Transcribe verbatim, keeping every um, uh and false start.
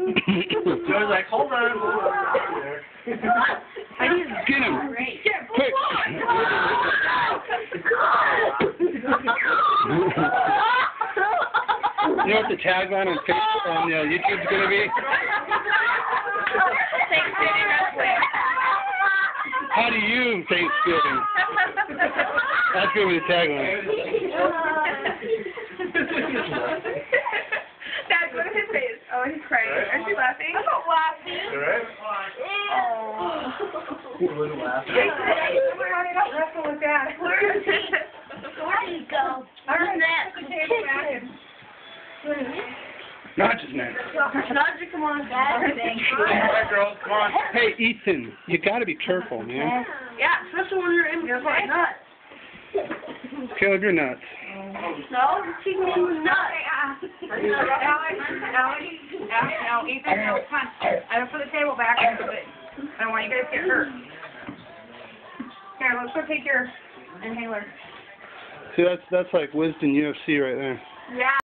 was like, hold on. I need to Get him. Quick. You know what the tagline on Facebook, on uh, YouTube's going to be? Thanksgiving wrestling. How do you Thanksgiving? That's going to be the tagline. Dad, look at his face. Oh, he's crying. Are you laughing? I'm not laughing. You alright? Oh. We're running up wrestle with Dad. Where is he? Where did he go? All right, put the table back and... Not just man. Roger, come on, Dad. Alright, girls, come on. Hey, Ethan, you got to be careful, man. Yeah, especially when you're in between nuts. Caleb, you're nuts. No, she's in nuts. Alex, Alex, Alex, no, Ethan, no, come on. I don't put the table back into it. I don't want you guys to get hurt. Here, let's go take your inhaler. See, that's that's like Wisdom U F C right there. Yeah.